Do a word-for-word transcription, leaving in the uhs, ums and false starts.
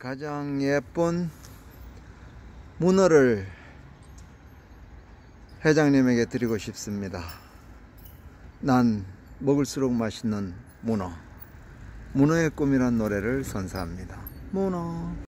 가장 예쁜 문어를 회장님에게 드리고 싶습니다. 난 먹을수록 맛있는 문어, 문어의 꿈이란 노래를 선사합니다. 문어.